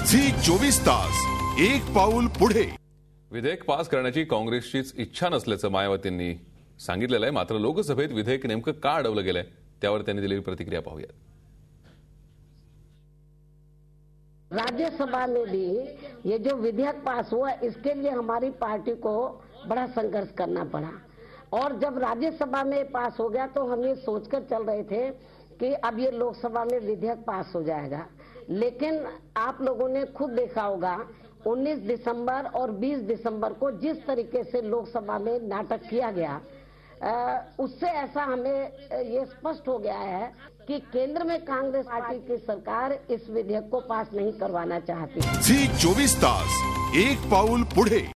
झी 24 तास एक पाऊल पुढे. विधेयक पास करण्याची काँग्रेसचीच इच्छा नसल्याचं मायावतींनी सांगितलेलं आहे. मात्र लोकसभेत विधेयक नेमकं का अडवलं गेलंय त्यावर त्यांनी दिलेली प्रतिक्रिया पाहूया. राज्यसभा में भी ये जो विधेयक पास हुआ इसके लिए हमारी पार्टी को बड़ा संघर्ष करना पड़ा और जब राज्यसभा में पास हो गया तो हम ये सोचकर चल रहे थे कि अब ये लोकसभा में विधेयक पास हो जाएगा, लेकिन आप लोगों ने खुद देखा होगा 19 दिसंबर और 20 दिसंबर को जिस तरीके से लोकसभा में नाटक किया गया उससे ऐसा हमें ये स्पष्ट हो गया है कि केंद्र में कांग्रेस पार्टी की सरकार इस विधेयक को पास नहीं करवाना चाहती. झी 24 तास एक पाऊल पुढे.